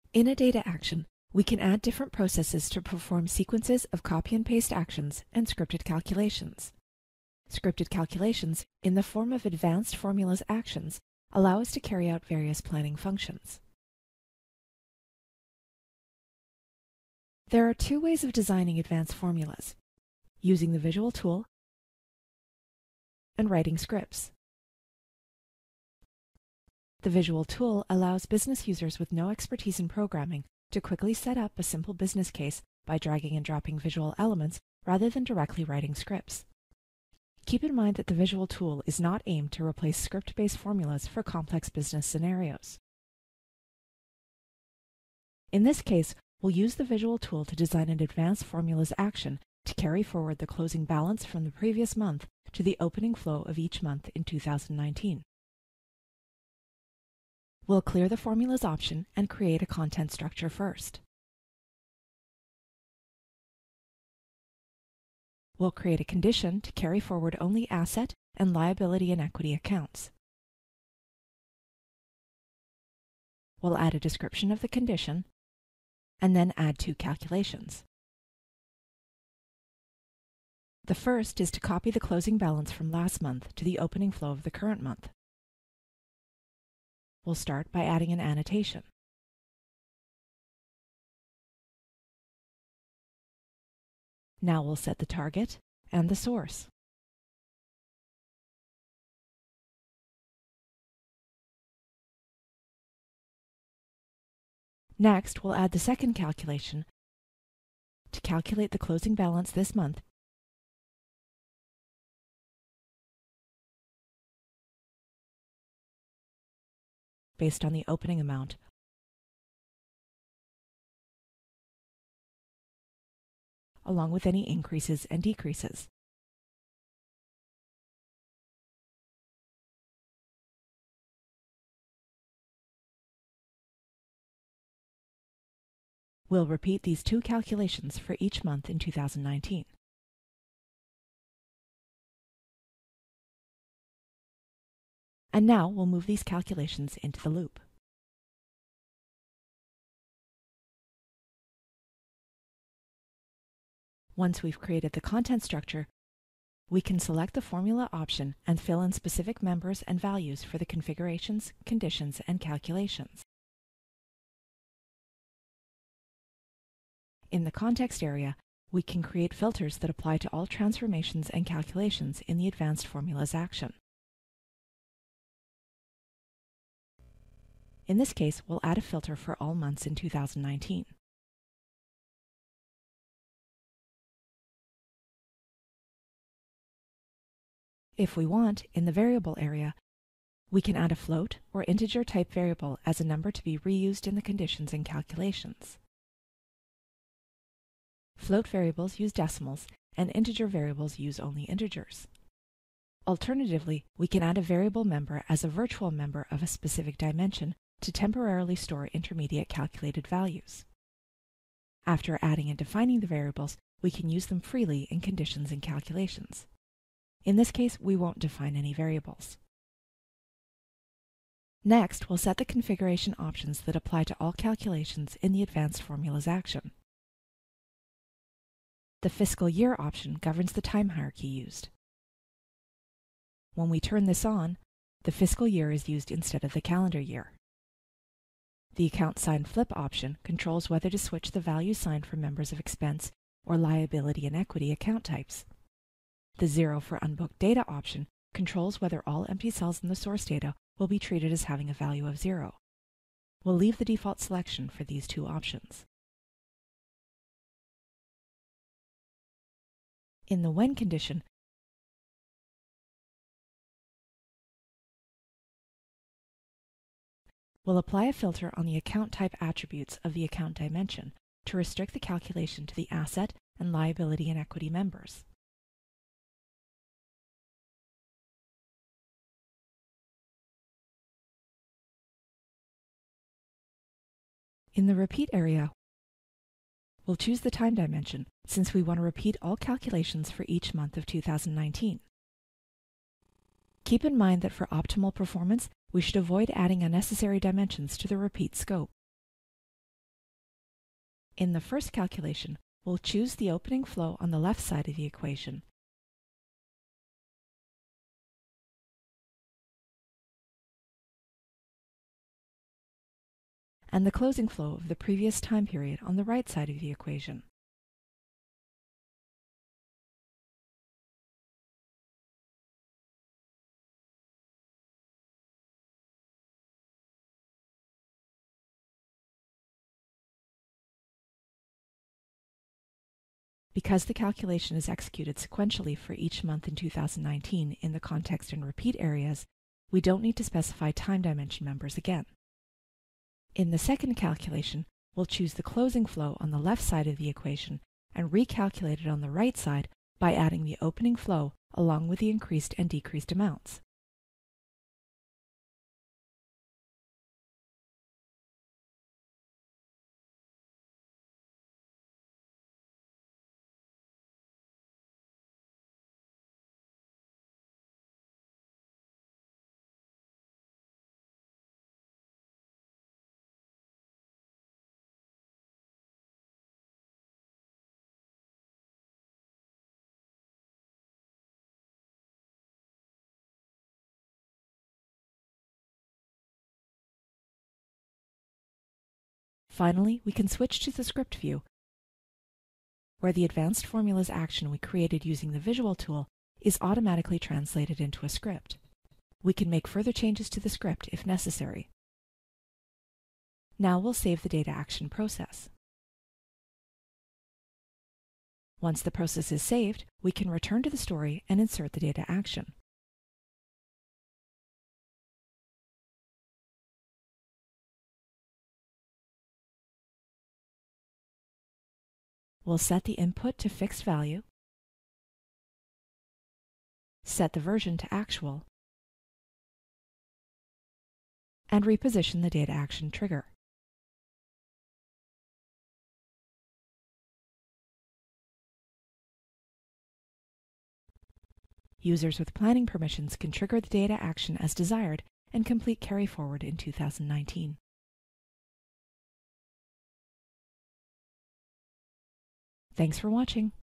In a data action, we can add different processes to perform sequences of copy and paste actions and scripted calculations. Scripted calculations, in the form of advanced formulas actions, allow us to carry out various planning functions. There are two ways of designing advanced formulas: using the visual tool and writing scripts. The visual tool allows business users with no expertise in programming to quickly set up a simple business case by dragging and dropping visual elements rather than directly writing scripts. Keep in mind that the visual tool is not aimed to replace script-based formulas for complex business scenarios. In this case, we'll use the visual tool to design an advanced formulas action to carry forward the closing balance from the previous month to the opening flow of each month in 2019. We'll clear the Formulas option and create a content structure first. We'll create a condition to carry forward only asset and liability and equity accounts. We'll add a description of the condition and then add two calculations. The first is to copy the closing balance from last month to the opening flow of the current month. We'll start by adding an annotation. Now we'll set the target and the source. Next, we'll add the second calculation to calculate the closing balance this month based on the opening amount along with any increases and decreases. We'll repeat these two calculations for each month in 2019. And now we'll move these calculations into the loop. Once we've created the content structure, we can select the Formula option and fill in specific members and values for the configurations, conditions, and calculations. In the Context area, we can create filters that apply to all transformations and calculations in the Advanced Formulas action. In this case, we'll add a filter for all months in 2019. If we want, in the Variable area, we can add a float or integer type variable as a number to be reused in the conditions and calculations. Float variables use decimals, and integer variables use only integers. Alternatively, we can add a variable member as a virtual member of a specific dimension to temporarily store intermediate calculated values. After adding and defining the variables, we can use them freely in conditions and calculations. In this case, we won't define any variables. Next, we'll set the configuration options that apply to all calculations in the Advanced Formulas action. The Fiscal Year option governs the time hierarchy used. When we turn this on, the fiscal year is used instead of the calendar year. The Account Sign Flip option controls whether to switch the value sign for members of expense or liability and equity account types. The 0 for Unbooked Data option controls whether all empty cells in the source data will be treated as having a value of 0. We'll leave the default selection for these two options. In the When condition, we'll apply a filter on the account type attributes of the account dimension to restrict the calculation to the asset and liability and equity members. In the Repeat area, we'll choose the time dimension since we want to repeat all calculations for each month of 2019. Keep in mind that for optimal performance, we should avoid adding unnecessary dimensions to the repeat scope. In the first calculation, we'll choose the opening flow on the left side of the equation and the closing flow of the previous time period on the right side of the equation. Because the calculation is executed sequentially for each month in 2019 in the context and repeat areas, we don't need to specify time dimension members again. In the second calculation, we'll choose the closing flow on the left side of the equation and recalculate it on the right side by adding the opening flow along with the increased and decreased amounts. Finally, we can switch to the script view, where the advanced formulas action we created using the visual tool is automatically translated into a script. We can make further changes to the script if necessary. Now we'll save the data action process. Once the process is saved, we can return to the story and insert the data action. We'll set the input to fixed value, set the version to actual, and reposition the data action trigger. Users with planning permissions can trigger the data action as desired and complete carry forward in 2019. Thanks for watching.